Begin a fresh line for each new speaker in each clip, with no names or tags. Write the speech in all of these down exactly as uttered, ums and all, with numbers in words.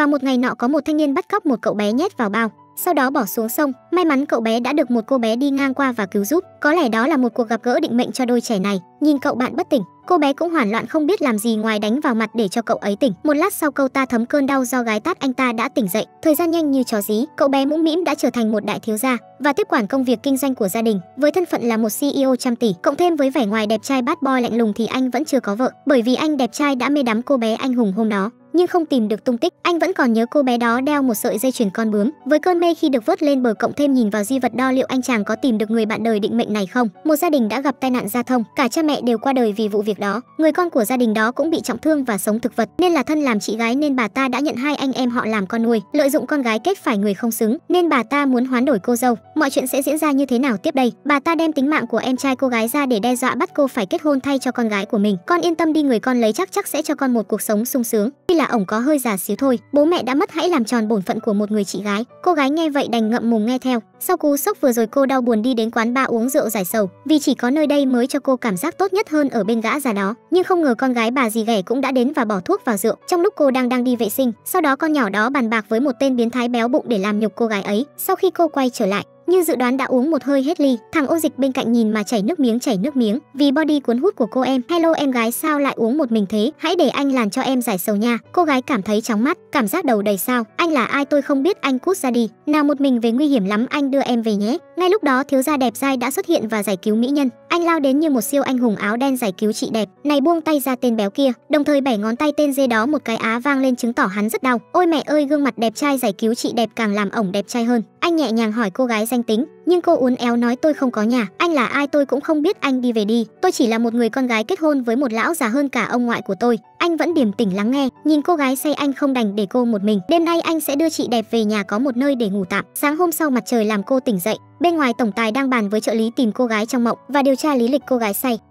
Và một ngày nọ có một thanh niên bắt cóc một cậu bé nhét vào bao, sau đó bỏ xuống sông. May mắn cậu bé đã được một cô bé đi ngang qua và cứu giúp. Có lẽ đó là một cuộc gặp gỡ định mệnh cho đôi trẻ này. Nhìn cậu bạn bất tỉnh, cô bé cũng hoảng loạn không biết làm gì ngoài đánh vào mặt để cho cậu ấy tỉnh. Một lát sau cậu ta thấm cơn đau do gái tát anh ta đã tỉnh dậy. Thời gian nhanh như chó dí, cậu bé mũm mĩm đã trở thành một đại thiếu gia và tiếp quản công việc kinh doanh của gia đình. Với thân phận là một xê e ô trăm tỷ, cộng thêm với vẻ ngoài đẹp trai bad boy lạnh lùng thì anh vẫn chưa có vợ, bởi vì anh đẹp trai đã mê đắm cô bé anh hùng hôm đó. Nhưng không tìm được tung tích. Anh vẫn còn nhớ cô bé đó đeo một sợi dây chuyền con bướm. Với cơn mê khi được vớt lên bờ cộng thêm nhìn vào di vật đo liệu anh chàng có tìm được người bạn đời định mệnh này không. Một gia đình đã gặp tai nạn giao thông, cả cha mẹ đều qua đời vì vụ việc đó. Người con của gia đình đó cũng bị trọng thương và sống thực vật, nên là thân làm chị gái nên bà ta đã nhận hai anh em họ làm con nuôi. Lợi dụng con gái kết phải người không xứng nên bà ta muốn hoán đổi cô dâu. Mọi chuyện sẽ diễn ra như thế nào tiếp đây? Bà ta đem tính mạng của em trai cô gái ra để đe dọa bắt cô phải kết hôn thay cho con gái của mình. Con yên tâm đi, người con lấy chắc chắc sẽ cho con một cuộc sống sung sướng. Tuy là ổng có hơi già xíu thôi, bố mẹ đã mất, hãy làm tròn bổn phận của một người chị gái. Cô gái nghe vậy đành ngậm mồm nghe theo. Sau cú sốc vừa rồi cô đau buồn đi đến quán bar uống rượu giải sầu, vì chỉ có nơi đây mới cho cô cảm giác tốt nhất hơn ở bên gã già đó. Nhưng không ngờ con gái bà dì ghẻ cũng đã đến và bỏ thuốc vào rượu trong lúc cô đang đang đi vệ sinh. Sau đó con nhỏ đó bàn bạc với một tên biến thái béo bụng để làm nhục cô gái ấy. Sau khi cô quay trở lại, như dự đoán đã uống một hơi hết ly. Thằng ô dịch bên cạnh nhìn mà chảy nước miếng chảy nước miếng vì body cuốn hút của cô em. Hello em gái, sao lại uống một mình thế? Hãy để anh làn cho em giải sầu nha. Cô gái cảm thấy chóng mắt, cảm giác đầu đầy sao. Anh là ai tôi không biết, anh cút ra đi. Nào một mình về nguy hiểm lắm, anh đưa em về nhé. Ngay lúc đó thiếu gia đẹp dai đã xuất hiện và giải cứu mỹ nhân. Anh lao đến như một siêu anh hùng áo đen giải cứu chị đẹp này, buông tay ra tên béo kia, đồng thời bẻ ngón tay tên dê đó một cái, á vang lên chứng tỏ hắn rất đau. Ôi mẹ ơi, gương mặt đẹp trai giải cứu chị đẹp càng làm ổng đẹp trai hơn. Anh nhẹ nhàng hỏi cô gái danh tính, nhưng cô uốn éo nói tôi không có nhà. Anh là ai tôi cũng không biết, anh đi về đi. Tôi chỉ là một người con gái kết hôn với một lão già hơn cả ông ngoại của tôi. Anh vẫn điềm tĩnh lắng nghe. Nhìn cô gái say anh không đành để cô một mình. Đêm nay anh sẽ đưa chị đẹp về nhà có một nơi để ngủ tạm. Sáng hôm sau mặt trời làm cô tỉnh dậy. Bên ngoài tổng tài đang bàn với trợ lý tìm cô gái trong mộng và điều tra lý lịch cô gái say.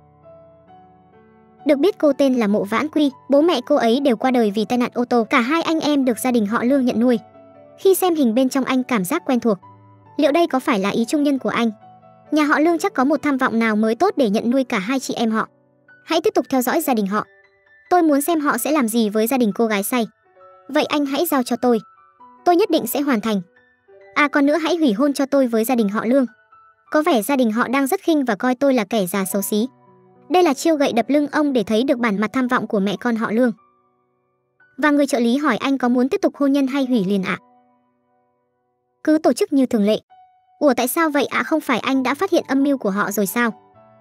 Được biết cô tên là Mộ Vãn Quy, bố mẹ cô ấy đều qua đời vì tai nạn ô tô. Cả hai anh em được gia đình họ Lương nhận nuôi. Khi xem hình bên trong anh cảm giác quen thuộc. Liệu đây có phải là ý trung nhân của anh? Nhà họ Lương chắc có một tham vọng nào mới tốt để nhận nuôi cả hai chị em họ. Hãy tiếp tục theo dõi gia đình họ. Tôi muốn xem họ sẽ làm gì với gia đình cô gái say. Vậy anh hãy giao cho tôi. Tôi nhất định sẽ hoàn thành. À còn nữa, hãy hủy hôn cho tôi với gia đình họ Lương. Có vẻ gia đình họ đang rất khinh và coi tôi là kẻ già xấu xí. Đây là chiêu gậy đập lưng ông để thấy được bản mặt tham vọng của mẹ con họ Lương. Và người trợ lý hỏi anh có muốn tiếp tục hôn nhân hay hủy liền ạ? Cứ tổ chức như thường lệ. Ủa tại sao vậy ạ? À, không phải anh đã phát hiện âm mưu của họ rồi sao?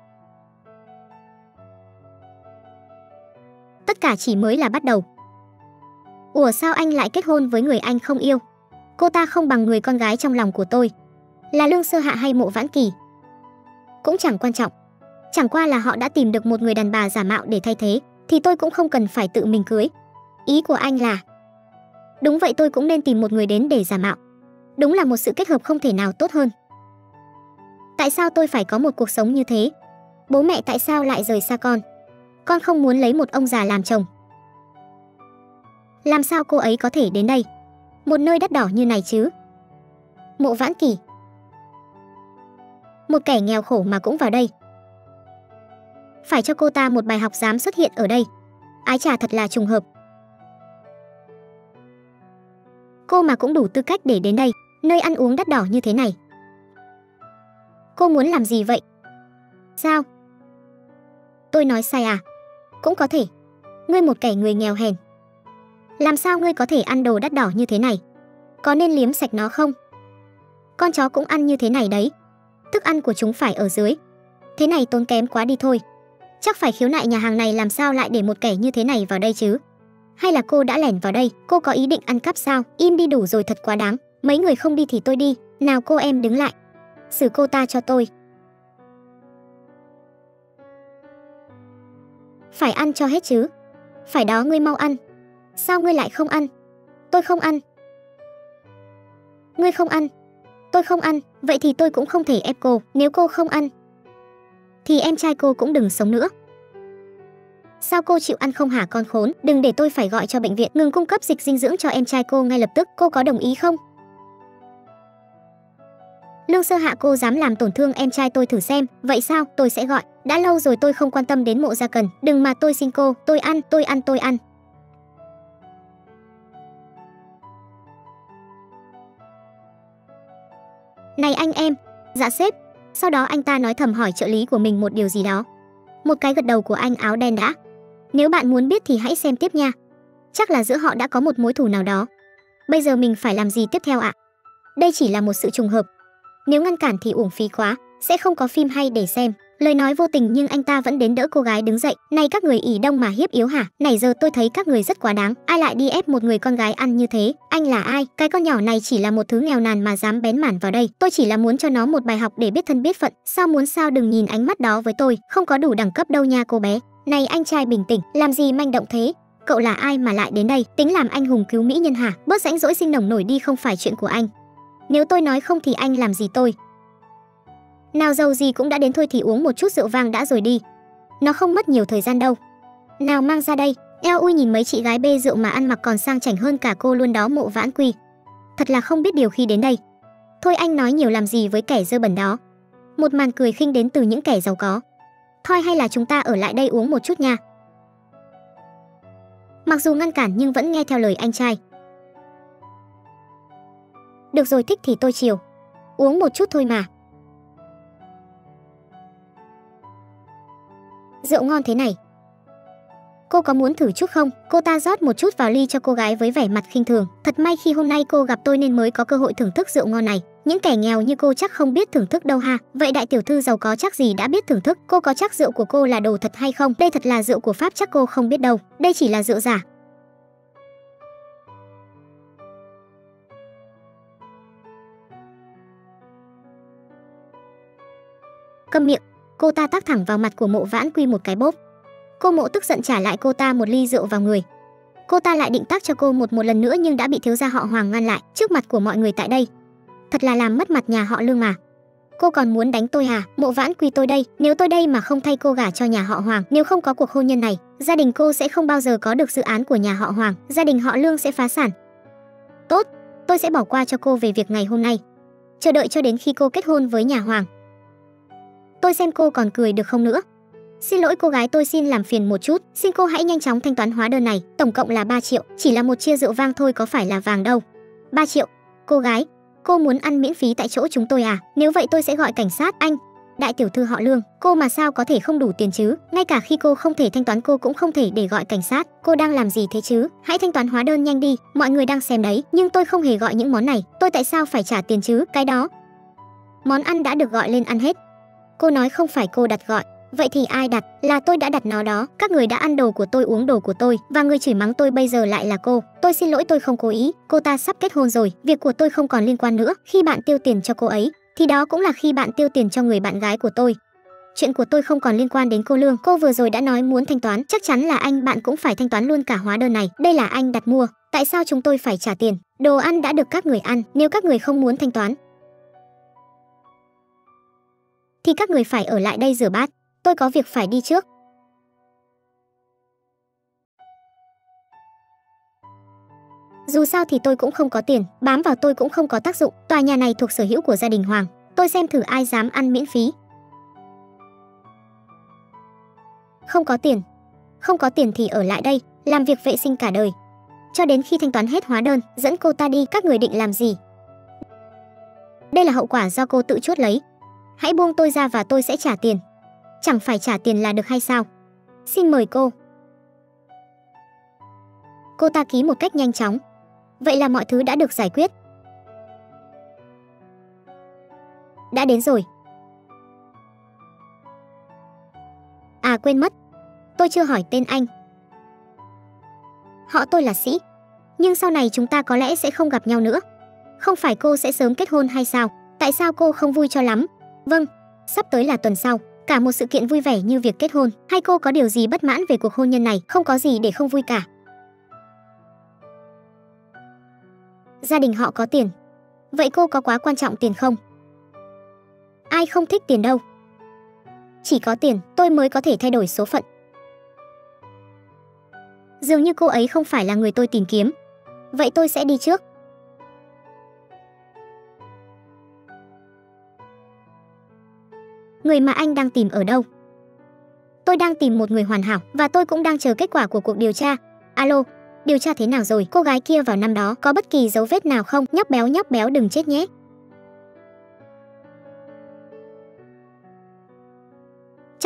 Tất cả chỉ mới là bắt đầu. Ủa sao anh lại kết hôn với người anh không yêu? Cô ta không bằng người con gái trong lòng của tôi. Là Lương Sơ Hạ hay Mộ Vãn Kỳ cũng chẳng quan trọng. Chẳng qua là họ đã tìm được một người đàn bà giả mạo để thay thế, thì tôi cũng không cần phải tự mình cưới. Ý của anh là... Đúng vậy, tôi cũng nên tìm một người đến để giả mạo. Đúng là một sự kết hợp không thể nào tốt hơn. Tại sao tôi phải có một cuộc sống như thế? Bố mẹ tại sao lại rời xa con? Con không muốn lấy một ông già làm chồng. Làm sao cô ấy có thể đến đây? Một nơi đắt đỏ như này chứ? Mộ Vãn Kỳ, một kẻ nghèo khổ mà cũng vào đây. Phải cho cô ta một bài học dám xuất hiện ở đây. Ái chà, thật là trùng hợp. Cô mà cũng đủ tư cách để đến đây, nơi ăn uống đắt đỏ như thế này. Cô muốn làm gì vậy? Sao? Tôi nói sai à? Cũng có thể. Ngươi một kẻ người nghèo hèn. Làm sao ngươi có thể ăn đồ đắt đỏ như thế này? Có nên liếm sạch nó không? Con chó cũng ăn như thế này đấy. Thức ăn của chúng phải ở dưới. Thế này tốn kém quá đi thôi. Chắc phải khiếu nại nhà hàng này, làm sao lại để một kẻ như thế này vào đây chứ? Hay là cô đã lẻn vào đây? Cô có ý định ăn cắp sao? Im đi, đủ rồi, thật quá đáng. Mấy người không đi thì tôi đi. Nào cô em đứng lại. Xử cô ta cho tôi. Phải ăn cho hết chứ. Phải đó, ngươi mau ăn. Sao ngươi lại không ăn? Tôi không ăn. Ngươi không ăn. Tôi không ăn. Vậy thì tôi cũng không thể ép cô. Nếu cô không ăn thì em trai cô cũng đừng sống nữa. Sao cô chịu ăn không hả con khốn? Đừng để tôi phải gọi cho bệnh viện ngừng cung cấp dịch dinh dưỡng cho em trai cô ngay lập tức. Cô có đồng ý không? Lương Sơ Hạ, cô dám làm tổn thương em trai tôi thử xem. Vậy sao? Tôi sẽ gọi. Đã lâu rồi tôi không quan tâm đến Mộ Gia Cần. Đừng mà, tôi xin cô. Tôi ăn, tôi ăn, tôi ăn. Này anh em. Dạ sếp. Sau đó anh ta nói thầm hỏi trợ lý của mình một điều gì đó. Một cái gật đầu của anh áo đen đã. Nếu bạn muốn biết thì hãy xem tiếp nha. Chắc là giữa họ đã có một mối thù nào đó. Bây giờ mình phải làm gì tiếp theo ạ? Đây chỉ là một sự trùng hợp. Nếu ngăn cản thì uổng phí quá, sẽ không có phim hay để xem. Lời nói vô tình nhưng anh ta vẫn đến đỡ cô gái đứng dậy. Này các người ỷ đông mà hiếp yếu hả? Nãy giờ tôi thấy các người rất quá đáng. Ai lại đi ép một người con gái ăn như thế? Anh là ai? Cái con nhỏ này chỉ là một thứ nghèo nàn mà dám bén mảng vào đây. Tôi chỉ là muốn cho nó một bài học để biết thân biết phận. Sao muốn sao đừng nhìn ánh mắt đó với tôi. Không có đủ đẳng cấp đâu nha cô bé. Này anh trai bình tĩnh, làm gì manh động thế? Cậu là ai mà lại đến đây? Tính làm anh hùng cứu mỹ nhân hả? Bớt rãnh rỗi sinh nồng nổi đi, không phải chuyện của anh. Nếu tôi nói không thì anh làm gì tôi? Nào dầu gì cũng đã đến thôi thì uống một chút rượu vang đã rồi đi. Nó không mất nhiều thời gian đâu. Nào mang ra đây. Eo ui, nhìn mấy chị gái bê rượu mà ăn mặc còn sang chảnh hơn cả cô luôn đó Mộ Vãn Quy. Thật là không biết điều khi đến đây. Thôi anh nói nhiều làm gì với kẻ dơ bẩn đó. Một màn cười khinh đến từ những kẻ giàu có. Thôi hay là chúng ta ở lại đây uống một chút nha. Mặc dù ngăn cản nhưng vẫn nghe theo lời anh trai. Được rồi, thích thì tôi chiều. Uống một chút thôi mà. Rượu ngon thế này. Cô có muốn thử chút không? Cô ta rót một chút vào ly cho cô gái với vẻ mặt khinh thường. Thật may khi hôm nay cô gặp tôi nên mới có cơ hội thưởng thức rượu ngon này. Những kẻ nghèo như cô chắc không biết thưởng thức đâu ha. Vậy đại tiểu thư giàu có chắc gì đã biết thưởng thức. Cô có chắc rượu của cô là đồ thật hay không? Đây thật là rượu của Pháp chắc cô không biết đâu. Đây chỉ là rượu giả. Câm miệng. Cô ta tát thẳng vào mặt của Mộ Vãn Quy một cái bốp. Cô Mộ tức giận trả lại cô ta một ly rượu vào người. Cô ta lại định tác cho cô một một lần nữa nhưng đã bị thiếu gia họ Hoàng ngăn lại trước mặt của mọi người tại đây. Thật là làm mất mặt nhà họ Lương mà. Cô còn muốn đánh tôi à? Mộ Vãn Quy tôi đây, nếu tôi đây mà không thay cô gả cho nhà họ Hoàng, nếu không có cuộc hôn nhân này, gia đình cô sẽ không bao giờ có được dự án của nhà họ Hoàng, gia đình họ Lương sẽ phá sản. Tốt, tôi sẽ bỏ qua cho cô về việc ngày hôm nay. Chờ đợi cho đến khi cô kết hôn với nhà Hoàng. Tôi xem cô còn cười được không nữa. Xin lỗi cô gái, tôi xin làm phiền một chút. Xin cô hãy nhanh chóng thanh toán hóa đơn này. Tổng cộng là ba triệu. Chỉ là một chia rượu vang thôi, có phải là vàng đâu. ba triệu. Cô gái, cô muốn ăn miễn phí tại chỗ chúng tôi à? Nếu vậy tôi sẽ gọi cảnh sát. Anh, đại tiểu thư họ Lương, cô mà sao có thể không đủ tiền chứ? Ngay cả khi cô không thể thanh toán cô cũng không thể để gọi cảnh sát. Cô đang làm gì thế chứ? Hãy thanh toán hóa đơn nhanh đi. Mọi người đang xem đấy. Nhưng tôi không hề gọi những món này. Tôi tại sao phải trả tiền chứ? Cái đó. Món ăn đã được gọi lên ăn hết. Cô nói không phải cô đặt gọi. Vậy thì ai đặt? Là tôi đã đặt nó đó. Các người đã ăn đồ của tôi, uống đồ của tôi, và người chửi mắng tôi bây giờ lại là cô. Tôi xin lỗi, tôi không cố ý. Cô ta sắp kết hôn rồi, việc của tôi không còn liên quan nữa. Khi bạn tiêu tiền cho cô ấy thì đó cũng là khi bạn tiêu tiền cho người bạn gái của tôi. Chuyện của tôi không còn liên quan đến cô Lương. Cô vừa rồi đã nói muốn thanh toán, chắc chắn là anh bạn cũng phải thanh toán luôn cả hóa đơn này. Đây là anh đặt mua, tại sao chúng tôi phải trả tiền? Đồ ăn đã được các người ăn, nếu các người không muốn thanh toán thì các người phải ở lại đây rửa bát. Tôi có việc phải đi trước. Dù sao thì tôi cũng không có tiền, bám vào tôi cũng không có tác dụng. Tòa nhà này thuộc sở hữu của gia đình Hoàng. Tôi xem thử ai dám ăn miễn phí. Không có tiền. Không có tiền thì ở lại đây, làm việc vệ sinh cả đời. Cho đến khi thanh toán hết hóa đơn, dẫn cô ta đi. Các người định làm gì? Đây là hậu quả do cô tự chuốc lấy. Hãy buông tôi ra và tôi sẽ trả tiền. Chẳng phải trả tiền là được hay sao? Xin mời cô. Cô ta ký một cách nhanh chóng. Vậy là mọi thứ đã được giải quyết. Đã đến rồi. À quên mất, tôi chưa hỏi tên anh. Họ tôi là Sĩ. Nhưng sau này chúng ta có lẽ sẽ không gặp nhau nữa. Không phải cô sẽ sớm kết hôn hay sao? Tại sao cô không vui cho lắm? Vâng, sắp tới là tuần sau. Cả một sự kiện vui vẻ như việc kết hôn. Hay cô có điều gì bất mãn về cuộc hôn nhân này? Không có gì để không vui cả. Gia đình họ có tiền. Vậy cô có quá quan trọng tiền không? Ai không thích tiền đâu. Chỉ có tiền tôi mới có thể thay đổi số phận. Dường như cô ấy không phải là người tôi tìm kiếm. Vậy tôi sẽ đi trước. Người mà anh đang tìm ở đâu? Tôi đang tìm một người hoàn hảo và tôi cũng đang chờ kết quả của cuộc điều tra. Alo, điều tra thế nào rồi? Cô gái kia vào năm đó có bất kỳ dấu vết nào không? Nhóc béo nhóc béo đừng chết nhé.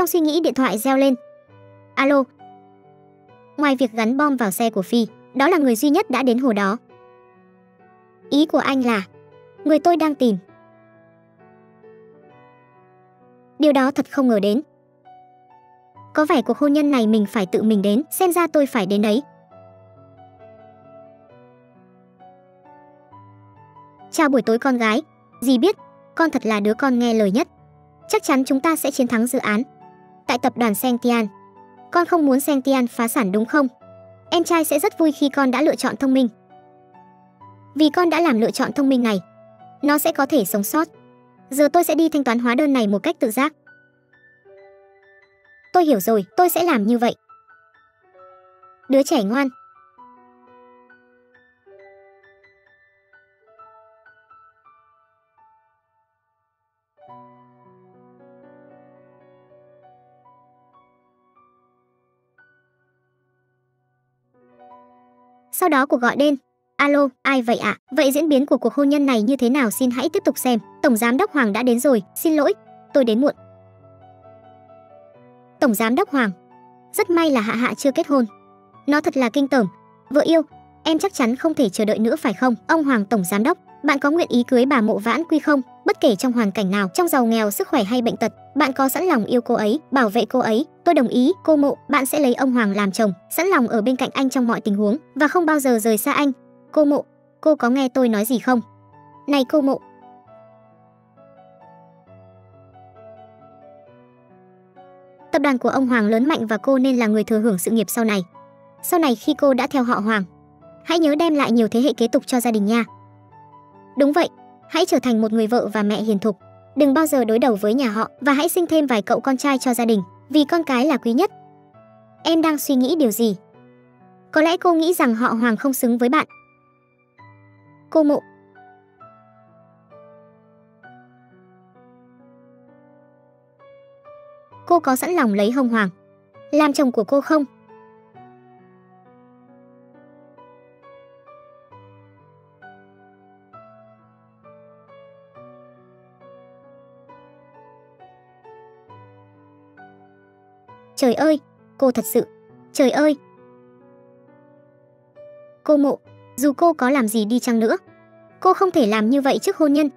Trong suy nghĩ điện thoại reo lên. Alo. Ngoài việc gắn bom vào xe của Phi, đó là người duy nhất đã đến hồ đó. Ý của anh là người tôi đang tìm. Điều đó thật không ngờ đến. Có vẻ cuộc hôn nhân này mình phải tự mình đến, xem ra tôi phải đến đấy. Chào buổi tối con gái. Dì biết, con thật là đứa con nghe lời nhất. Chắc chắn chúng ta sẽ chiến thắng dự án tại tập đoàn Sengtian. Con không muốn Sengtian phá sản đúng không? Em trai sẽ rất vui khi con đã lựa chọn thông minh. Vì con đã làm lựa chọn thông minh này, nó sẽ có thể sống sót. Giờ tôi sẽ đi thanh toán hóa đơn này một cách tự giác. Tôi hiểu rồi, tôi sẽ làm như vậy. Đứa trẻ ngoan. Sau đó cuộc gọi đến. Alo, ai vậy ạ? À? Vậy diễn biến của cuộc hôn nhân này như thế nào, xin hãy tiếp tục xem. Tổng giám đốc Hoàng đã đến rồi, xin lỗi, tôi đến muộn. Tổng giám đốc Hoàng, rất may là Hạ Hạ chưa kết hôn. Nó thật là kinh tởm. Vợ yêu, em chắc chắn không thể chờ đợi nữa phải không? Ông Hoàng tổng giám đốc, bạn có nguyện ý cưới bà Mộ Vãn Quy không? Bất kể trong hoàn cảnh nào, trong giàu nghèo, sức khỏe hay bệnh tật, bạn có sẵn lòng yêu cô ấy, bảo vệ cô ấy? Tôi đồng ý, cô Mộ, bạn sẽ lấy ông Hoàng làm chồng, sẵn lòng ở bên cạnh anh trong mọi tình huống và không bao giờ rời xa anh. Cô Mộ, cô có nghe tôi nói gì không? Này cô Mộ. Tập đoàn của ông Hoàng lớn mạnh và cô nên là người thừa hưởng sự nghiệp sau này. Sau này khi cô đã theo họ Hoàng, hãy nhớ đem lại nhiều thế hệ kế tục cho gia đình nha. Đúng vậy, hãy trở thành một người vợ và mẹ hiền thục. Đừng bao giờ đối đầu với nhà họ và hãy sinh thêm vài cậu con trai cho gia đình, vì con cái là quý nhất. Em đang suy nghĩ điều gì? Có lẽ cô nghĩ rằng họ Hoàng không xứng với bạn. Cô Mộ. Cô có sẵn lòng lấy Hồng Hoàng làm chồng của cô không? Trời ơi, cô thật sự. Trời ơi. Cô Mộ, dù cô có làm gì đi chăng nữa, cô không thể làm như vậy trước hôn nhân.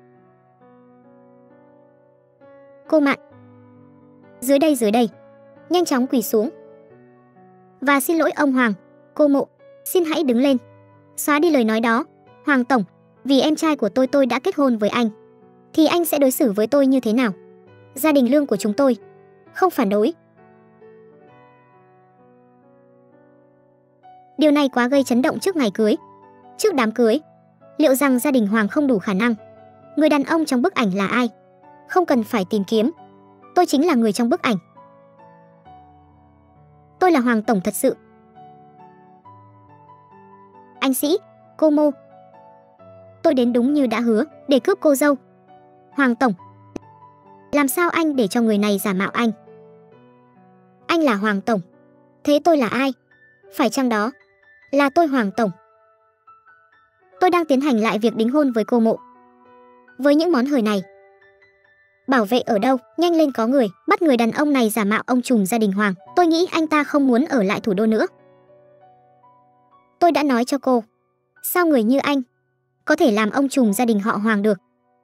Cô Mạn. Dưới đây dưới đây. Nhanh chóng quỳ xuống. Và xin lỗi ông Hoàng. Cô Mộ, xin hãy đứng lên. Xóa đi lời nói đó. Hoàng tổng, vì em trai của tôi tôi đã kết hôn với anh, thì anh sẽ đối xử với tôi như thế nào? Gia đình Lương của chúng tôi không phản đối. Điều này quá gây chấn động trước ngày cưới. Trước đám cưới, liệu rằng gia đình Hoàng không đủ khả năng? Người đàn ông trong bức ảnh là ai? Không cần phải tìm kiếm. Tôi chính là người trong bức ảnh. Tôi là Hoàng tổng thật sự. Anh Sĩ, cô Mô, tôi đến đúng như đã hứa, để cướp cô dâu. Hoàng tổng, làm sao anh để cho người này giả mạo anh? Anh là Hoàng tổng. Thế tôi là ai? Phải chăng đó là tôi Hoàng tổng? Tôi đang tiến hành lại việc đính hôn với cô Mộ. Với những món hời này, bảo vệ ở đâu? Nhanh lên có người, bắt người đàn ông này giả mạo ông trùm gia đình Hoàng. Tôi nghĩ anh ta không muốn ở lại thủ đô nữa. Tôi đã nói cho cô, sao người như anh có thể làm ông trùm gia đình họ Hoàng được?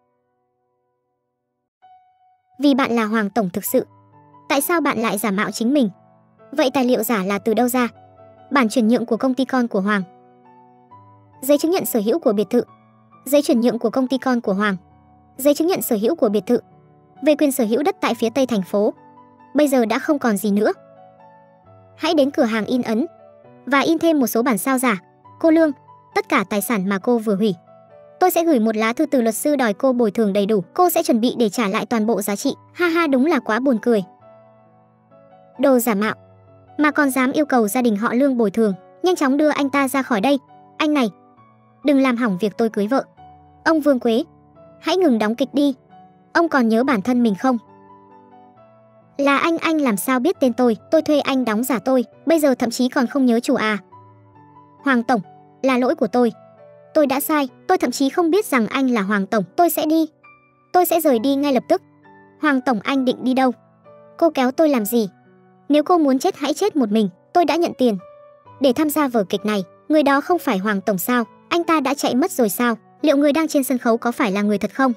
Vì bạn là Hoàng tổng thực sự. Tại sao bạn lại giả mạo chính mình? Vậy tài liệu giả là từ đâu ra? Bản chuyển nhượng của công ty con của Hoàng, giấy chứng nhận sở hữu của biệt thự, giấy chuyển nhượng của công ty con của Hoàng, giấy chứng nhận sở hữu của biệt thự, về quyền sở hữu đất tại phía tây thành phố. Bây giờ đã không còn gì nữa. Hãy đến cửa hàng in ấn và in thêm một số bản sao giả. Cô Lương, tất cả tài sản mà cô vừa hủy, tôi sẽ gửi một lá thư từ luật sư đòi cô bồi thường đầy đủ. Cô sẽ chuẩn bị để trả lại toàn bộ giá trị. Ha ha, đúng là quá buồn cười. Đồ giả mạo mà còn dám yêu cầu gia đình họ Lương bồi thường. Nhanh chóng đưa anh ta ra khỏi đây. Anh này, đừng làm hỏng việc tôi cưới vợ. Ông Vương Quế, hãy ngừng đóng kịch đi. Ông còn nhớ bản thân mình không? Là anh, anh làm sao biết tên tôi? Tôi thuê anh đóng giả tôi, bây giờ thậm chí còn không nhớ chủ à? Hoàng tổng, là lỗi của tôi. Tôi đã sai, tôi thậm chí không biết rằng anh là Hoàng tổng. Tôi sẽ đi. Tôi sẽ rời đi ngay lập tức. Hoàng tổng, anh định đi đâu? Cô kéo tôi làm gì? Nếu cô muốn chết hãy chết một mình, tôi đã nhận tiền để tham gia vở kịch này. Người đó không phải Hoàng tổng sao? Anh ta đã chạy mất rồi sao? Liệu người đang trên sân khấu có phải là người thật không?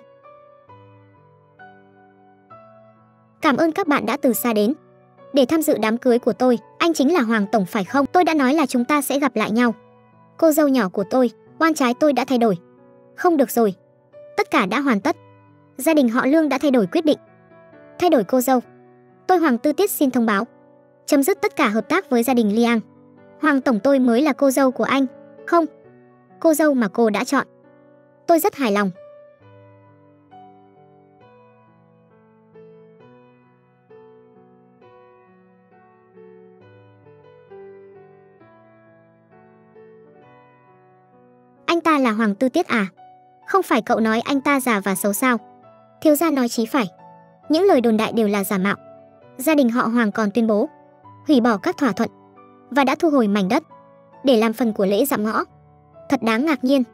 Cảm ơn các bạn đã từ xa đến để tham dự đám cưới của tôi. Anh chính là Hoàng tổng phải không? Tôi đã nói là chúng ta sẽ gặp lại nhau. Cô dâu nhỏ của tôi, oan trái tôi đã thay đổi. Không được rồi. Tất cả đã hoàn tất. Gia đình họ Lương đã thay đổi quyết định. Thay đổi cô dâu. Tôi Hoàng Tư Tiết xin thông báo chấm dứt tất cả hợp tác với gia đình Liang. Hoàng tổng tôi mới là cô dâu của anh. Không, cô dâu mà cô đã chọn. Tôi rất hài lòng. Anh ta là Hoàng Tư Tiết à? Không phải cậu nói anh ta già và xấu sao? Thiếu gia nói chí phải. Những lời đồn đại đều là giả mạo. Gia đình họ Hoàng còn tuyên bố hủy bỏ các thỏa thuận và đã thu hồi mảnh đất để làm phần của lễ dạm ngõ. Thật đáng ngạc nhiên.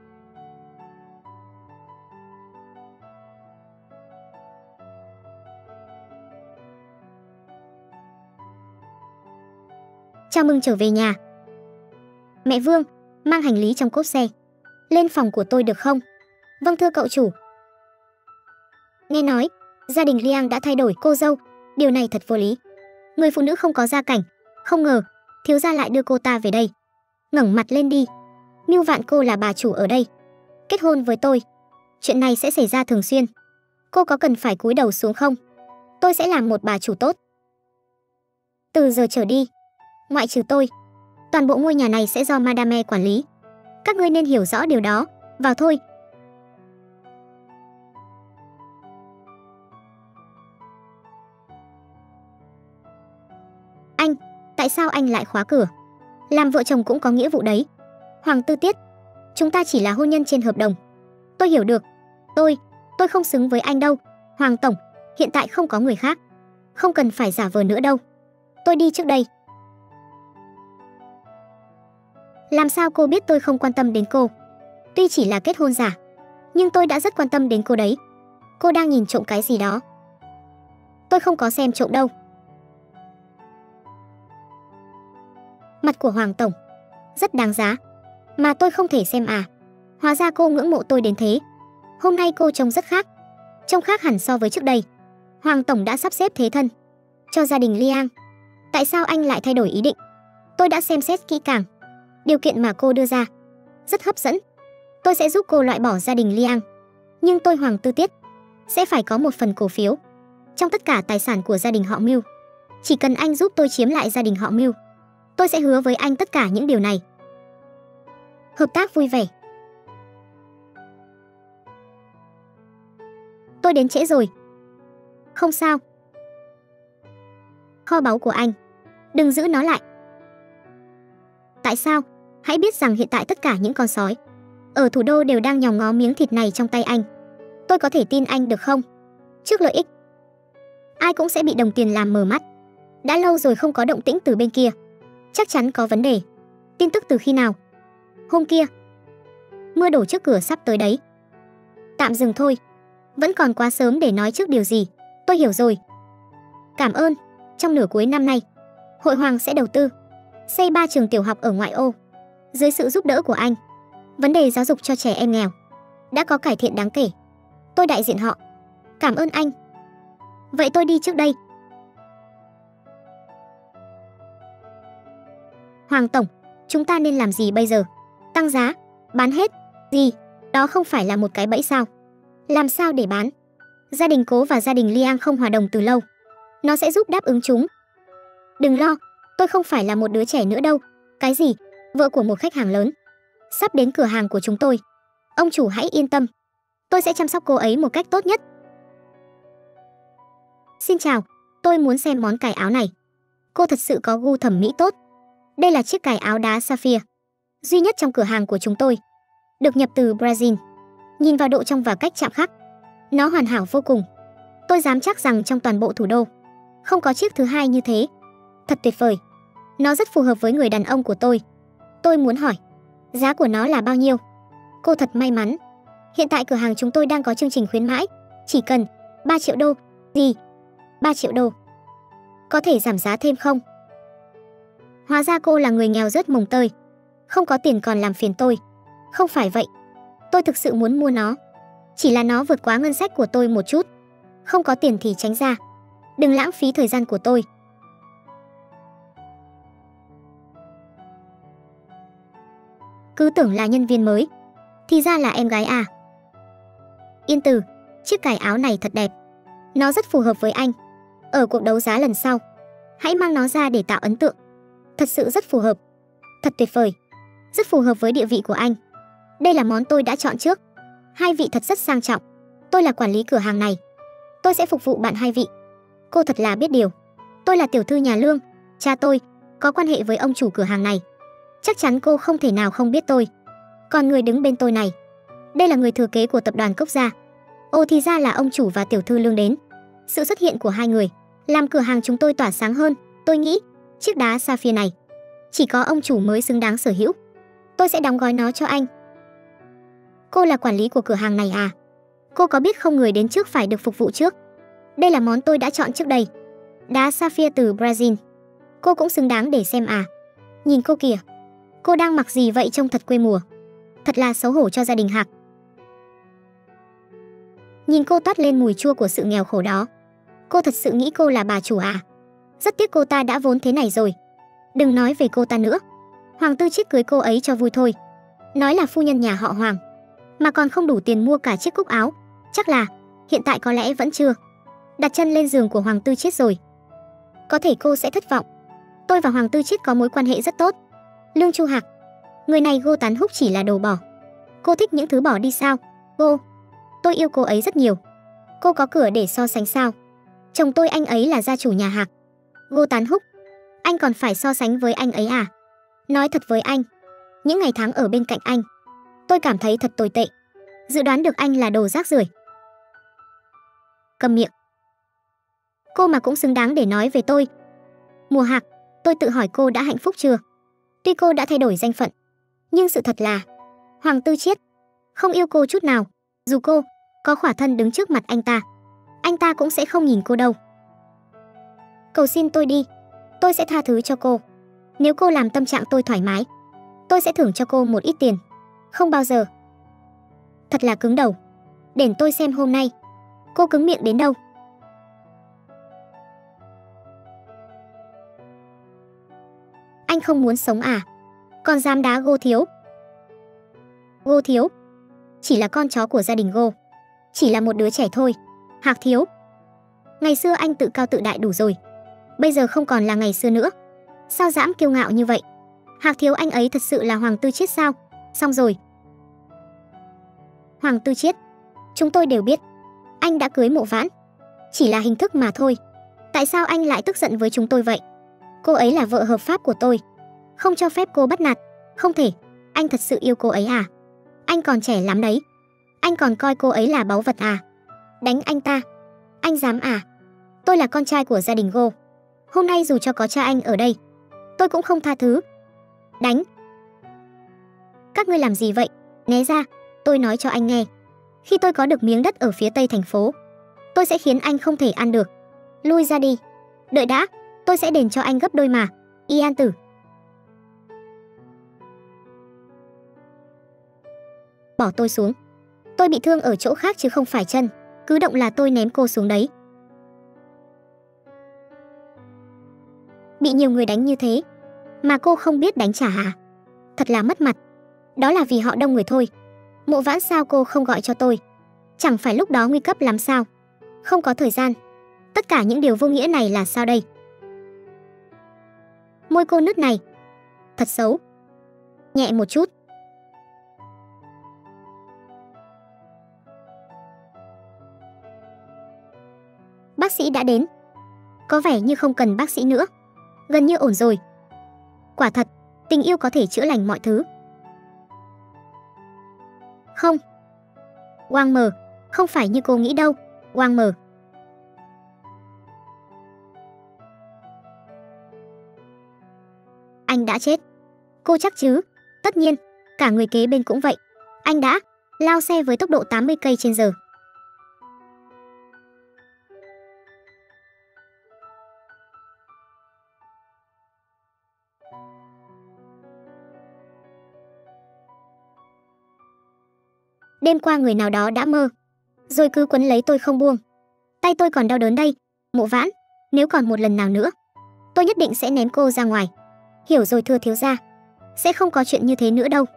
Chào mừng trở về nhà. Mẹ Vương, mang hành lý trong cốp xe lên phòng của tôi được không? Vâng thưa cậu chủ. Nghe nói gia đình Liang đã thay đổi cô dâu. Điều này thật vô lý. Người phụ nữ không có gia cảnh. Không ngờ thiếu gia lại đưa cô ta về đây. Ngẩng mặt lên đi. Mưu vạn cô là bà chủ ở đây. Kết hôn với tôi. Chuyện này sẽ xảy ra thường xuyên. Cô có cần phải cúi đầu xuống không? Tôi sẽ làm một bà chủ tốt. Từ giờ trở đi, ngoại trừ tôi, toàn bộ ngôi nhà này sẽ do Madame quản lý. Các ngươi nên hiểu rõ điều đó. Vào thôi. Anh, tại sao anh lại khóa cửa? Làm vợ chồng cũng có nghĩa vụ đấy. Hoàng Tư Tiết, chúng ta chỉ là hôn nhân trên hợp đồng. Tôi hiểu được. Tôi, tôi không xứng với anh đâu. Hoàng tổng, hiện tại không có người khác. Không cần phải giả vờ nữa đâu. Tôi đi trước đây. Làm sao cô biết tôi không quan tâm đến cô? Tuy chỉ là kết hôn giả, nhưng tôi đã rất quan tâm đến cô đấy. Cô đang nhìn trộm cái gì đó? Tôi không có xem trộm đâu. Mặt của Hoàng tổng rất đáng giá, mà tôi không thể xem à? Hóa ra cô ngưỡng mộ tôi đến thế. Hôm nay cô trông rất khác, trông khác hẳn so với trước đây. Hoàng tổng đã sắp xếp thế thân cho gia đình Liang. Tại sao anh lại thay đổi ý định? Tôi đã xem xét kỹ càng. Điều kiện mà cô đưa ra rất hấp dẫn. Tôi sẽ giúp cô loại bỏ gia đình Liang. Nhưng tôi Hoàng Tư Tiết sẽ phải có một phần cổ phiếu trong tất cả tài sản của gia đình họ Mưu. Chỉ cần anh giúp tôi chiếm lại gia đình họ Mưu, tôi sẽ hứa với anh tất cả những điều này. Hợp tác vui vẻ. Tôi đến trễ rồi. Không sao. Kho báu của anh, đừng giữ nó lại. Tại sao? Hãy biết rằng hiện tại tất cả những con sói ở thủ đô đều đang nhòm ngó miếng thịt này trong tay anh. Tôi có thể tin anh được không? Trước lợi ích, ai cũng sẽ bị đồng tiền làm mờ mắt. Đã lâu rồi không có động tĩnh từ bên kia. Chắc chắn có vấn đề. Tin tức từ khi nào? Hôm kia. Mưa đổ trước cửa sắp tới đấy. Tạm dừng thôi. Vẫn còn quá sớm để nói trước điều gì. Tôi hiểu rồi. Cảm ơn. Trong nửa cuối năm nay, Hội Hoàng sẽ đầu tư xây ba trường tiểu học ở ngoại ô. Dưới sự giúp đỡ của anh, vấn đề giáo dục cho trẻ em nghèo đã có cải thiện đáng kể. Tôi đại diện họ. Cảm ơn anh. Vậy tôi đi trước đây. Hoàng tổng, chúng ta nên làm gì bây giờ? Tăng giá? Bán hết? Gì? Đó không phải là một cái bẫy sao? Làm sao để bán? Gia đình Cố và gia đình Liang không hòa đồng từ lâu. Nó sẽ giúp đáp ứng chúng. Đừng lo, tôi không phải là một đứa trẻ nữa đâu. Cái gì? Vợ của một khách hàng lớn sắp đến cửa hàng của chúng tôi. Ông chủ hãy yên tâm. Tôi sẽ chăm sóc cô ấy một cách tốt nhất. Xin chào, tôi muốn xem món cài áo này. Cô thật sự có gu thẩm mỹ tốt. Đây là chiếc cài áo đá sapphire duy nhất trong cửa hàng của chúng tôi, được nhập từ Brazil. Nhìn vào độ trong và cách chạm khắc, nó hoàn hảo vô cùng. Tôi dám chắc rằng trong toàn bộ thủ đô không có chiếc thứ hai như thế. Thật tuyệt vời. Nó rất phù hợp với người đàn ông của tôi. Tôi muốn hỏi, giá của nó là bao nhiêu? Cô thật may mắn. Hiện tại cửa hàng chúng tôi đang có chương trình khuyến mãi. Chỉ cần ba triệu đô. Gì? ba triệu đô. Có thể giảm giá thêm không? Hóa ra cô là người nghèo rớt mồng tơi. Không có tiền còn làm phiền tôi. Không phải vậy. Tôi thực sự muốn mua nó. Chỉ là nó vượt quá ngân sách của tôi một chút. Không có tiền thì tránh ra. Đừng lãng phí thời gian của tôi. Cứ tưởng là nhân viên mới, thì ra là em gái à. Yên Từ, chiếc cài áo này thật đẹp. Nó rất phù hợp với anh. Ở cuộc đấu giá lần sau, hãy mang nó ra để tạo ấn tượng. Thật sự rất phù hợp. Thật tuyệt vời. Rất phù hợp với địa vị của anh. Đây là món tôi đã chọn trước. Hai vị thật rất sang trọng. Tôi là quản lý cửa hàng này. Tôi sẽ phục vụ bạn hai vị. Cô thật là biết điều. Tôi là tiểu thư nhà Lương. Cha tôi có quan hệ với ông chủ cửa hàng này. Chắc chắn cô không thể nào không biết tôi. Còn người đứng bên tôi này, đây là người thừa kế của tập đoàn Cốc Gia. Ồ, thì ra là ông chủ và tiểu thư Lương đến. Sự xuất hiện của hai người làm cửa hàng chúng tôi tỏa sáng hơn. Tôi nghĩ chiếc đá sapphire này chỉ có ông chủ mới xứng đáng sở hữu. Tôi sẽ đóng gói nó cho anh. Cô là quản lý của cửa hàng này à? Cô có biết không, người đến trước phải được phục vụ trước. Đây là món tôi đã chọn trước đây. Đá sapphire từ Brazil. Cô cũng xứng đáng để xem à? Nhìn cô kìa. Cô đang mặc gì vậy, trông thật quê mùa. Thật là xấu hổ cho gia đình Hạc. Nhìn cô toát lên mùi chua của sự nghèo khổ đó. Cô thật sự nghĩ cô là bà chủ à? Rất tiếc cô ta đã vốn thế này rồi. Đừng nói về cô ta nữa. Hoàng Tư Chiết cưới cô ấy cho vui thôi. Nói là phu nhân nhà họ Hoàng, mà còn không đủ tiền mua cả chiếc cúc áo. Chắc là hiện tại có lẽ vẫn chưa đặt chân lên giường của Hoàng Tư Chiết rồi. Có thể cô sẽ thất vọng. Tôi và Hoàng Tư Chiết có mối quan hệ rất tốt. Lương Chu Hạc, người này Ngô Tán Húc chỉ là đồ bỏ. Cô thích những thứ bỏ đi sao? Cô, tôi yêu cô ấy rất nhiều. Cô có cửa để so sánh sao? Chồng tôi, anh ấy là gia chủ nhà Hạc. Ngô Tán Húc, anh còn phải so sánh với anh ấy à? Nói thật với anh, những ngày tháng ở bên cạnh anh, tôi cảm thấy thật tồi tệ. Dự đoán được anh là đồ rác rưởi. Cầm miệng. Cô mà cũng xứng đáng để nói về tôi. Mùa Hạc, tôi tự hỏi cô đã hạnh phúc chưa? Tuy cô đã thay đổi danh phận, nhưng sự thật là Hoàng Tư Chiết không yêu cô chút nào. Dù cô có khỏa thân đứng trước mặt anh ta, anh ta cũng sẽ không nhìn cô đâu. Cầu xin tôi đi, tôi sẽ tha thứ cho cô. Nếu cô làm tâm trạng tôi thoải mái, tôi sẽ thưởng cho cô một ít tiền. Không bao giờ. Thật là cứng đầu. Để tôi xem hôm nay cô cứng miệng đến đâu. Anh không muốn sống à? Còn dám đá Ngô Thiếu. Ngô Thiếu chỉ là con chó của gia đình Ngô, chỉ là một đứa trẻ thôi. Hạc Thiếu, ngày xưa anh tự cao tự đại đủ rồi, bây giờ không còn là ngày xưa nữa. Sao dám kiêu ngạo như vậy? Hạc Thiếu, anh ấy thật sự là Hoàng Tư Chiết sao? Xong rồi. Hoàng Tư Chiết, chúng tôi đều biết anh đã cưới Mộ Vãn, chỉ là hình thức mà thôi. Tại sao anh lại tức giận với chúng tôi vậy? Cô ấy là vợ hợp pháp của tôi, không cho phép cô bắt nạt. Không thể. Anh thật sự yêu cô ấy à? Anh còn trẻ lắm đấy. Anh còn coi cô ấy là báu vật à? Đánh anh ta? Anh dám à? Tôi là con trai của gia đình Ngô. Hôm nay dù cho có cha anh ở đây, tôi cũng không tha thứ. Đánh. Các ngươi làm gì vậy? Né ra, tôi nói cho anh nghe. Khi tôi có được miếng đất ở phía tây thành phố, tôi sẽ khiến anh không thể ăn được. Lui ra đi. Đợi đã, tôi sẽ đền cho anh gấp đôi mà. Y An Tử. Bỏ tôi xuống. Tôi bị thương ở chỗ khác chứ không phải chân. Cứ động là tôi ném cô xuống đấy. Bị nhiều người đánh như thế mà cô không biết đánh trả à? Thật là mất mặt. Đó là vì họ đông người thôi. Mộ Vãn, sao cô không gọi cho tôi? Chẳng phải lúc đó nguy cấp lắm sao? Không có thời gian. Tất cả những điều vô nghĩa này là sao đây? Môi cô nứt này thật xấu. Nhẹ một chút. Bác sĩ đã đến. Có vẻ như không cần bác sĩ nữa. Gần như ổn rồi. Quả thật, tình yêu có thể chữa lành mọi thứ. Không. Quang mờ, không phải như cô nghĩ đâu. Quang mờ. Anh đã chết. Cô chắc chứ? Tất nhiên, cả người kế bên cũng vậy. Anh đã lao xe với tốc độ tám mươi cây trên giờ. Đêm qua người nào đó đã mơ, rồi cứ quấn lấy tôi không buông. Tay tôi còn đau đớn đây. Mộ Vãn, nếu còn một lần nào nữa, tôi nhất định sẽ ném cô ra ngoài. Hiểu rồi thưa thiếu gia, sẽ không có chuyện như thế nữa đâu.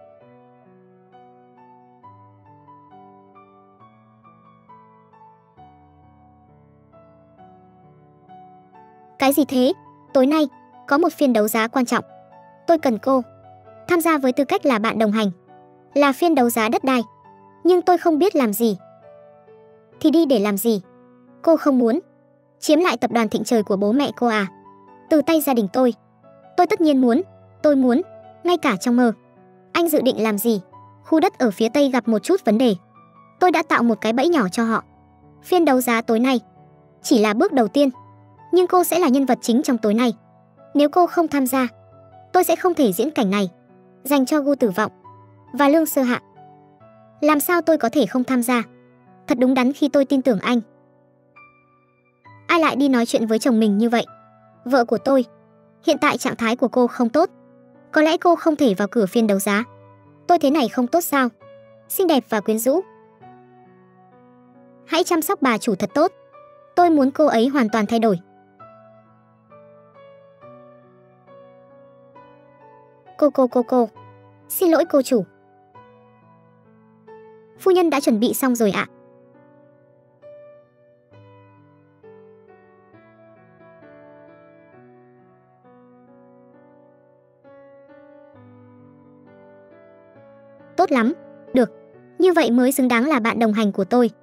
Cái gì thế? Tối nay có một phiên đấu giá quan trọng. Tôi cần cô tham gia với tư cách là bạn đồng hành. Là phiên đấu giá đất đai. Nhưng tôi không biết làm gì. Thì đi để làm gì? Cô không muốn chiếm lại tập đoàn Thịnh Trời của bố mẹ cô à? Từ tay gia đình tôi. Tôi tất nhiên muốn. Tôi muốn. Ngay cả trong mơ. Anh dự định làm gì? Khu đất ở phía tây gặp một chút vấn đề. Tôi đã tạo một cái bẫy nhỏ cho họ. Phiên đấu giá tối nay chỉ là bước đầu tiên. Nhưng cô sẽ là nhân vật chính trong tối nay. Nếu cô không tham gia, tôi sẽ không thể diễn cảnh này dành cho Gu Tử Vọng và Lương Sơ Hạ. Làm sao tôi có thể không tham gia? Thật đúng đắn khi tôi tin tưởng anh. Ai lại đi nói chuyện với chồng mình như vậy? Vợ của tôi. Hiện tại trạng thái của cô không tốt. Có lẽ cô không thể vào cửa phiên đấu giá. Tôi thế này không tốt sao? Xinh đẹp và quyến rũ. Hãy chăm sóc bà chủ thật tốt. Tôi muốn cô ấy hoàn toàn thay đổi. Cô cô cô cô. Xin lỗi cô chủ. Phu nhân đã chuẩn bị xong rồi ạ. Tốt lắm. Được. Như vậy mới xứng đáng là bạn đồng hành của tôi.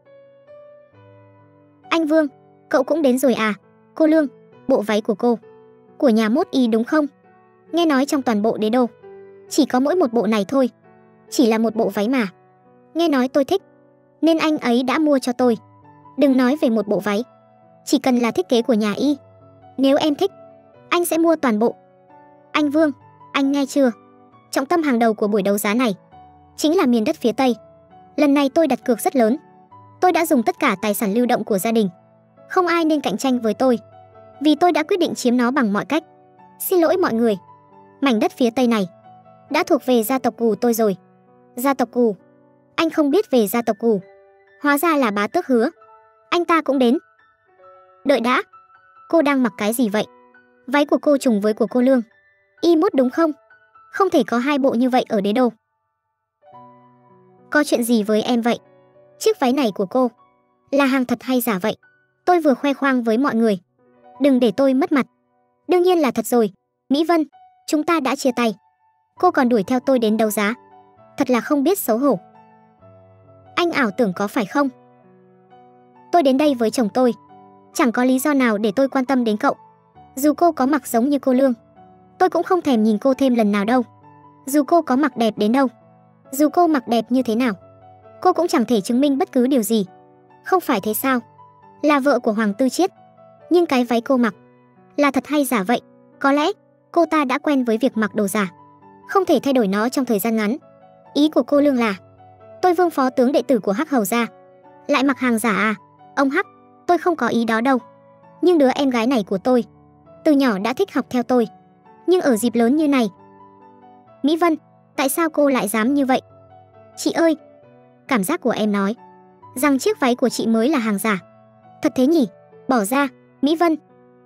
Anh Vương, cậu cũng đến rồi à? Cô Lương, bộ váy của cô. Của nhà Mốt Y đúng không? Nghe nói trong toàn bộ đế đô chỉ có mỗi một bộ này thôi. Chỉ là một bộ váy mà. Nghe nói tôi thích, nên anh ấy đã mua cho tôi. Đừng nói về một bộ váy. Chỉ cần là thiết kế của nhà Y. Nếu em thích, anh sẽ mua toàn bộ. Anh Vương, anh nghe chưa? Trọng tâm hàng đầu của buổi đấu giá này chính là miền đất phía Tây. Lần này tôi đặt cược rất lớn. Tôi đã dùng tất cả tài sản lưu động của gia đình. Không ai nên cạnh tranh với tôi, vì tôi đã quyết định chiếm nó bằng mọi cách. Xin lỗi mọi người. Mảnh đất phía Tây này đã thuộc về gia tộc Cù tôi rồi. Gia tộc Cù? Anh không biết về gia tộc Cù. Hóa ra là bá tước Hứa. Anh ta cũng đến. Đợi đã. Cô đang mặc cái gì vậy? Váy của cô trùng với của cô Lương. Y mốt đúng không? Không thể có hai bộ như vậy ở đế đô. Có chuyện gì với em vậy? Chiếc váy này của cô là hàng thật hay giả vậy? Tôi vừa khoe khoang với mọi người. Đừng để tôi mất mặt. Đương nhiên là thật rồi. Mỹ Vân, chúng ta đã chia tay. Cô còn đuổi theo tôi đến đấu giá. Thật là không biết xấu hổ. Anh ảo tưởng có phải không? Tôi đến đây với chồng tôi. Chẳng có lý do nào để tôi quan tâm đến cậu. Dù cô có mặc giống như cô Lương, tôi cũng không thèm nhìn cô thêm lần nào đâu. Dù cô có mặc đẹp đến đâu, dù cô mặc đẹp như thế nào, cô cũng chẳng thể chứng minh bất cứ điều gì. Không phải thế sao? Là vợ của Hoàng Tư Chiết. Nhưng cái váy cô mặc là thật hay giả vậy? Có lẽ cô ta đã quen với việc mặc đồ giả, không thể thay đổi nó trong thời gian ngắn. Ý của cô Lương là tôi Vương phó tướng đệ tử của Hắc Hầu gia lại mặc hàng giả à? Ông Hắc, tôi không có ý đó đâu. Nhưng đứa em gái này của tôi từ nhỏ đã thích học theo tôi. Nhưng ở dịp lớn như này. Mỹ Vân, tại sao cô lại dám như vậy? Chị ơi, cảm giác của em nói rằng chiếc váy của chị mới là hàng giả. Thật thế nhỉ? Bỏ ra, Mỹ Vân.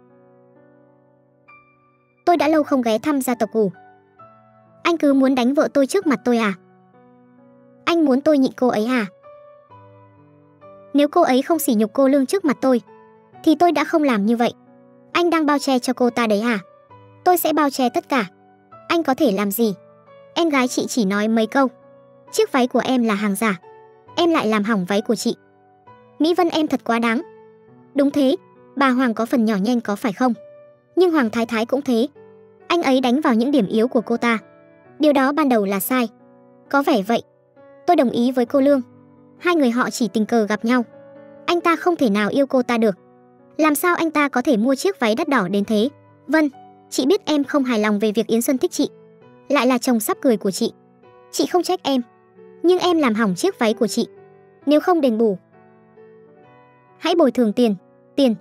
Tôi đã lâu không ghé thăm gia tộc Cù. Anh cứ muốn đánh vợ tôi trước mặt tôi à? Anh muốn tôi nhịn cô ấy à? Nếu cô ấy không sỉ nhục cô Lương trước mặt tôi, thì tôi đã không làm như vậy. Anh đang bao che cho cô ta đấy à? Tôi sẽ bao che tất cả. Anh có thể làm gì? Em gái chị chỉ nói mấy câu. Chiếc váy của em là hàng giả. Em lại làm hỏng váy của chị. Mỹ Vân, em thật quá đáng. Đúng thế, bà Hoàng có phần nhỏ nhen có phải không? Nhưng Hoàng Thái Thái cũng thế. Anh ấy đánh vào những điểm yếu của cô ta. Điều đó ban đầu là sai. Có vẻ vậy. Tôi đồng ý với cô Lương. Hai người họ chỉ tình cờ gặp nhau. Anh ta không thể nào yêu cô ta được. Làm sao anh ta có thể mua chiếc váy đắt đỏ đến thế? Vân, chị biết em không hài lòng về việc Yến Xuân thích chị, lại là chồng sắp cười của chị. Chị không trách em, nhưng em làm hỏng chiếc váy của chị. Nếu không đền bù, hãy bồi thường tiền. Tiền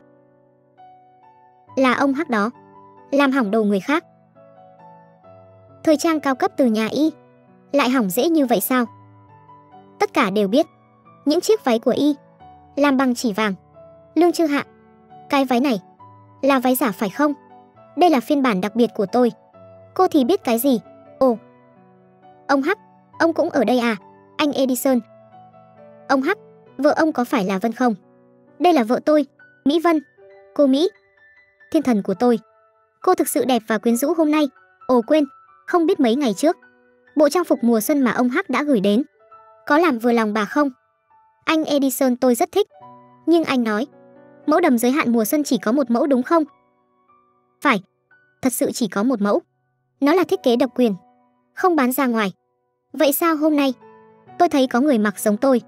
là ông Hắc đó làm hỏng đồ người khác. Thời trang cao cấp từ nhà Y lại hỏng dễ như vậy sao? Tất cả đều biết. Những chiếc váy của y làm bằng chỉ vàng. Lương Chư Hạ, cái váy này là váy giả phải không? Đây là phiên bản đặc biệt của tôi. Cô thì biết cái gì? Ồ, ông Hắc, ông cũng ở đây à? Anh Edison. Ông Hắc, vợ ông có phải là Vân không? Đây là vợ tôi, Mỹ Vân. Cô Mỹ, thiên thần của tôi. Cô thực sự đẹp và quyến rũ hôm nay. Ồ quên, không biết mấy ngày trước, bộ trang phục mùa xuân mà ông Hắc đã gửi đến có làm vừa lòng bà không? Anh Edison, tôi rất thích. Nhưng anh nói, mẫu đầm giới hạn mùa xuân chỉ có một mẫu đúng không? Phải, thật sự chỉ có một mẫu. Nó là thiết kế độc quyền, không bán ra ngoài. Vậy sao hôm nay tôi thấy có người mặc giống tôi?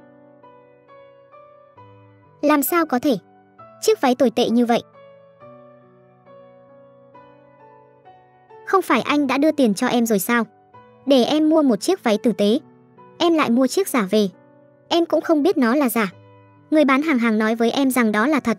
Làm sao có thể? Chiếc váy tồi tệ như vậy. Không phải anh đã đưa tiền cho em rồi sao? Để em mua một chiếc váy tử tế, em lại mua chiếc giả về. Em cũng không biết nó là giả. Người bán hàng hàng nói với em rằng đó là thật.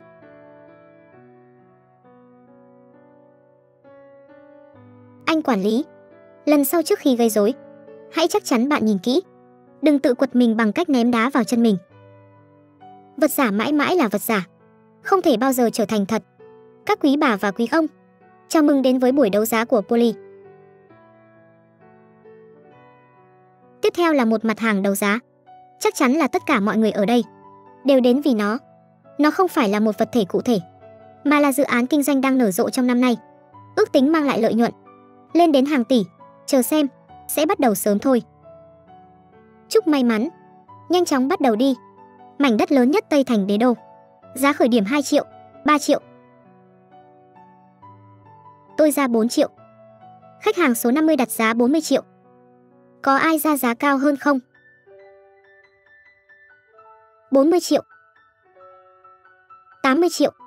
Anh quản lý, lần sau trước khi gây rối, hãy chắc chắn bạn nhìn kỹ. Đừng tự quật mình bằng cách ném đá vào chân mình. Vật giả mãi mãi là vật giả, không thể bao giờ trở thành thật. Các quý bà và quý ông, chào mừng đến với buổi đấu giá của Poly. Tiếp theo là một mặt hàng đấu giá. Chắc chắn là tất cả mọi người ở đây đều đến vì nó. Nó không phải là một vật thể cụ thể, mà là dự án kinh doanh đang nở rộ trong năm nay. Ước tính mang lại lợi nhuận lên đến hàng tỷ. Chờ xem, sẽ bắt đầu sớm thôi. Chúc may mắn. Nhanh chóng bắt đầu đi. Mảnh đất lớn nhất Tây Thành Đế Đô. Giá khởi điểm hai triệu, ba triệu. Tôi ra bốn triệu. Khách hàng số năm mươi đặt giá bốn mươi triệu. Có ai ra giá cao hơn không? bốn mươi triệu. tám mươi triệu.